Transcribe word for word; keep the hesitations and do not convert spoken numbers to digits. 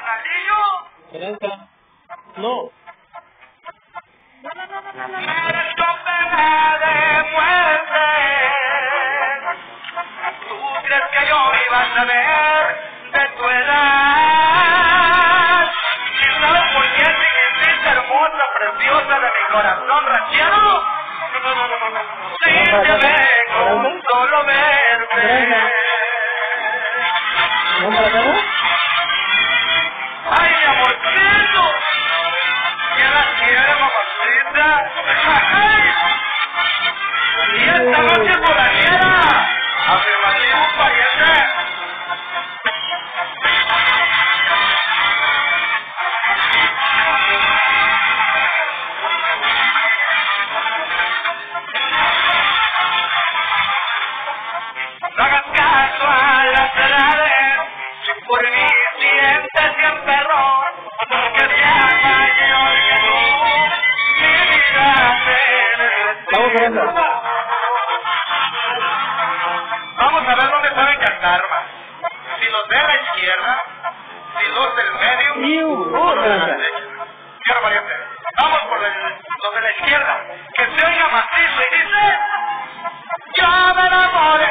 carnalillo. Esperanza. No. Esto me demuestres. ¿Tú crees que yo iba a saber de tu edad? ¿Y sabes por qué significa hermosa, preciosa de mi corazón ranchero? Sínteme con un solo verte. ¿No me la acabo? ¡Ay, mi amorcito! ¿Quién la quiere, mamacita? ¡Ay! Y esta noche foraniera, afirmativo, pariente. No hagas caso a las edades, por mí sientes que emperró, que sea mayor que tú, mi vida Vamos a verla. Vamos a ver dónde saben cantar más. Si los de la izquierda, si los del medio, Iu, o los de la Esperanza. derecha. Quiero pariente. Vamos por el- los de la izquierda, que se oiga macizo y dice: yo me enamoré